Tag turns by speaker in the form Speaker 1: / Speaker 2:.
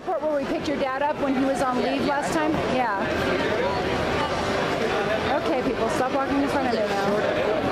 Speaker 1: airport where we picked your dad up when he was on leave last time? Yeah. Okay, people, stop walking in front of me now.